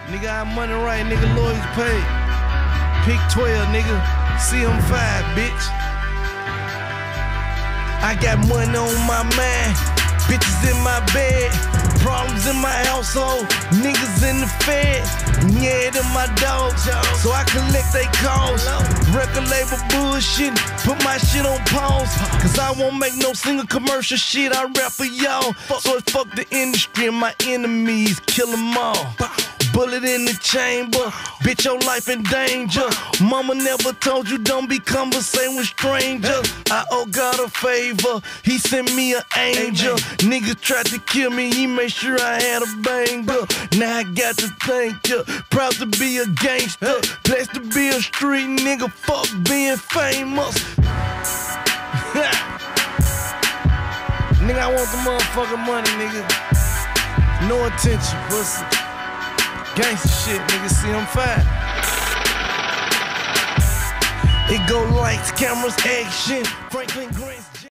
Nigga, I money right, nigga, lawyers paid. Pick 12, nigga, CM5, bitch. I got money on my mind, bitches in my bed, problems in my household, niggas in the feds. Yeah, them my dogs, so I collect they calls. Record label bullshit, put my shit on pause, cause I won't make no single commercial shit. I rap for y'all, so it's fuck the industry and my enemies, kill them all. Bullet in the chamber, bitch, your life in danger. Mama never told you don't be conversating with strangers. I owe God a favor, he sent me an angel. Niggas tried to kill me, he made sure I had a banger. Now I got to thank ya, proud to be a gangster, blessed to be a street nigga, fuck being famous. Nigga, I want the motherfucking money, nigga. No attention, pussy. Gangsta shit, nigga, CM5. It go lights, cameras, action. Franklin Grant.